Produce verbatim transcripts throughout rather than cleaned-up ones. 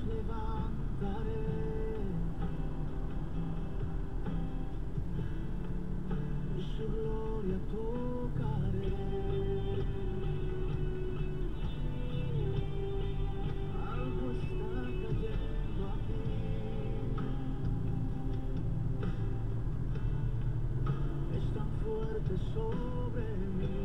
levantaré y su gloria tocaré. Algo está cayendo aquí, es tan fuerte sobre mí.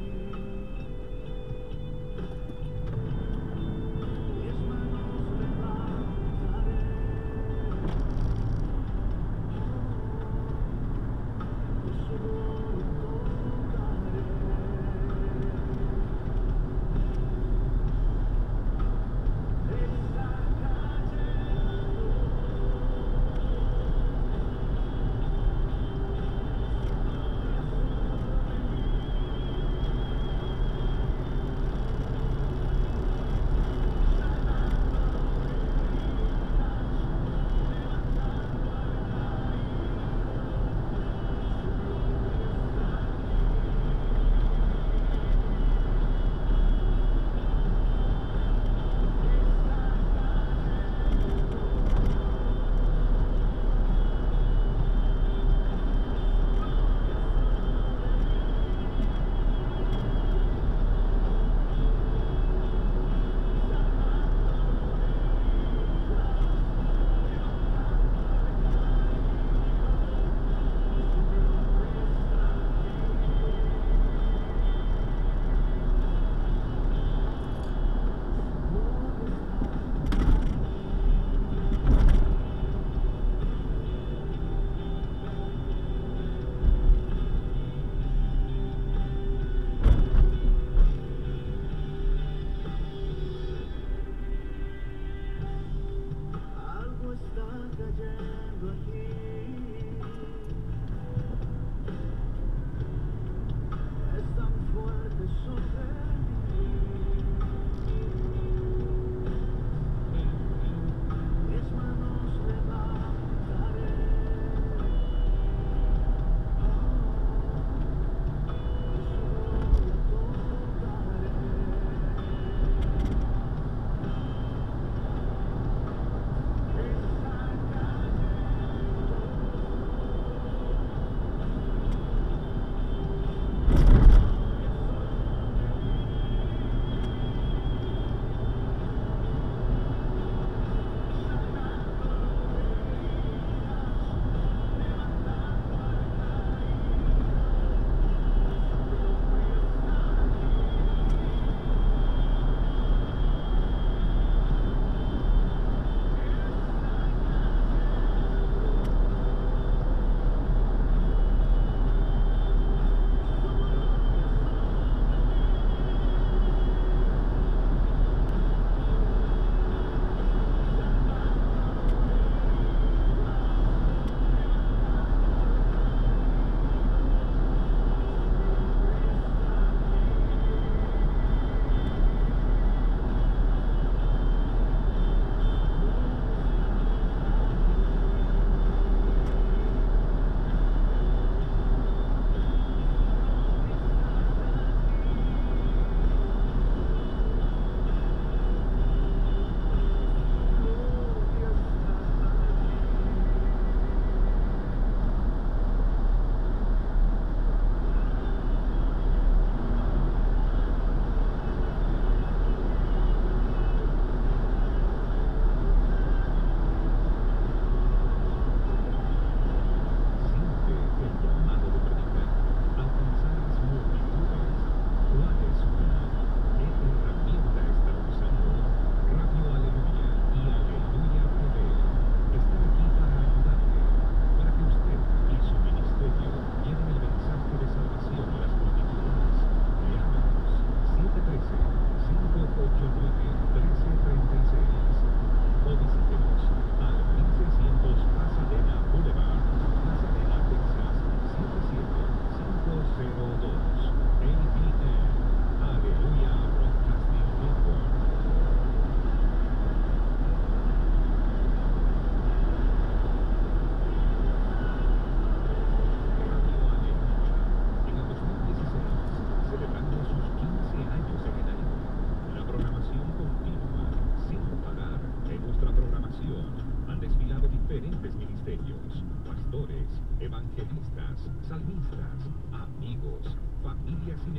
Mis manos levantaré y su gloria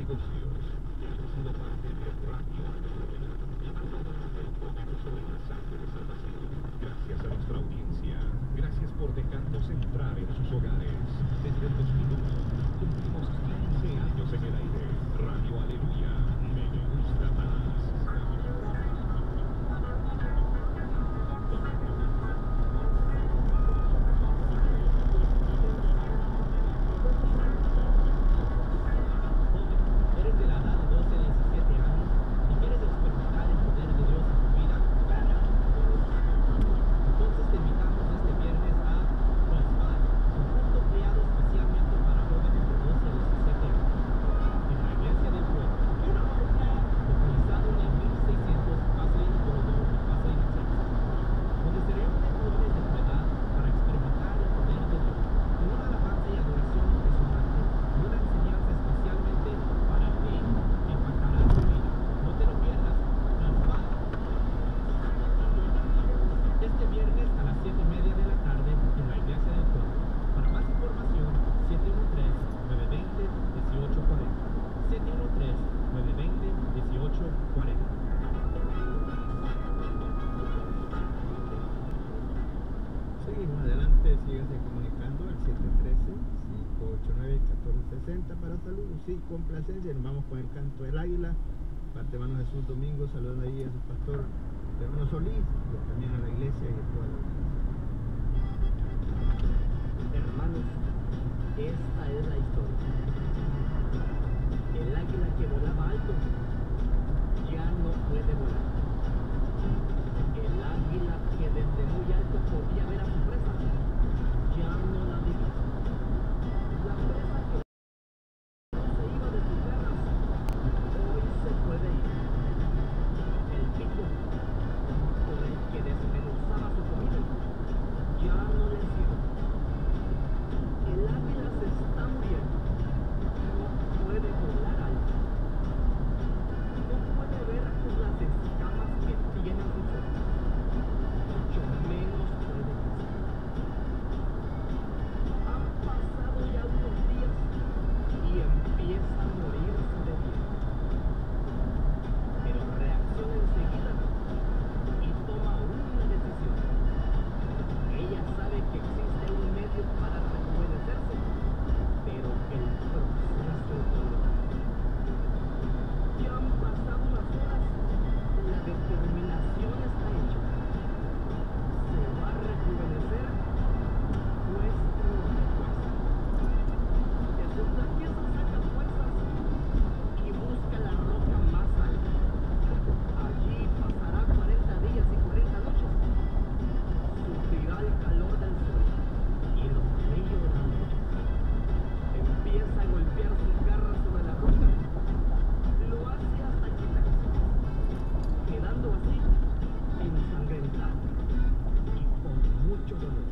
negocios. Ha sido parte de Radio Aleluya, llevando adelante el poderoso mensaje de salvación. Gracias a nuestra audiencia. Gracias por dejarnos entrar en sus hogares. Desde el dos mil uno cumplimos quince años en el aire. Radio Aleluya, me gusta más. ¿Eres de la edad de doce a diecisiete años y quieres experimentar el poder de Dios en tu vida? Entonces te invitamos este viernes a Crossfire, un culto creado especialmente para jóvenes de doce a diecisiete años, en la iglesia del pueblo, localizado en el mil seiscientos Pasadena Boulevard en Pasadena, Texas, donde se reúnen jóvenes de tu edad para experimentar el poder de Dios, con una alabanza y adoración impresionante y una enseñanza especialmente para ti que impactará tu vida. No te lo pierdas, Crossfire. Este viernes a las siete y media de la tarde en la iglesia del pueblo. Para más información, siete uno tres, nueve dos cero, uno ocho cuatro cero. siete uno tres, nueve dos cero, uno ocho cuatro cero. Seguimos adelante, síganse comunicando al siete uno tres, cinco ocho nueve, uno cuatro seis cero para saludos y complacencia. Nos vamos con el canto del águila. Parte hermano Jesús Domingo, saludando ahí a su pastor hermano Solís, y también a la iglesia y a toda la iglesia. Hermanos, esta es la historia. El águila que volaba alto ya no puede volar. El águila que desde muy alto podía ver a su presa ya no la divisa. La presa que no se iba de sus garras hoy se puede ir. El pico con el que desmenuzaba su comida ya no le sirve. El águila se está muriendo. No puede volar alto. No puede ver por las escamas que tiene en su cuerpo. Mucho menos puede cazar. Han pasado ya unos días y empieza a morirse de miedo. Pero reacciona enseguida y toma una decisión. Ella sabe que existe un medio para rejuvenecerse, pero el proceso es doloroso. Ya han pasado unas horas, la determinación está hecha. Se va a rejuvenecer, cueste lo que cueste. De sus piezas saca fuerzas y busca la roca más alta. Allí pasará cuarenta días y cuarenta noches. Sufrirá el calor del sol y los fríos de la noche. Empieza a golpear sus garras sobre la roca. Lo hace hasta quitarse, quedando así ensangrentado y con mucho dolor.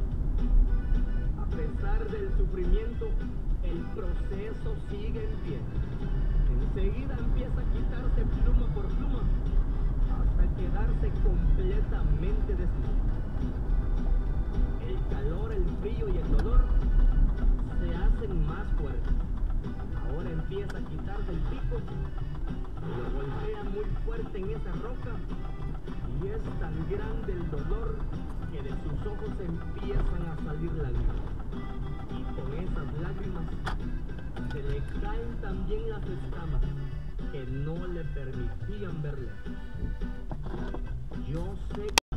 A pesar del sufrimiento, el proceso sigue en pie. Enseguida empieza a quitarse pluma por pluma hasta quedarse completamente desnudo. El calor, el frío y el dolor se hacen más fuertes. Ahora empieza a quitarse el pico, lo golpea muy fuerte en esa roca y es tan grande el dolor que de sus ojos empiezan a salir lágrimas. Y con esas lágrimas se le caen también las escamas que no le permitían verle. Yo sé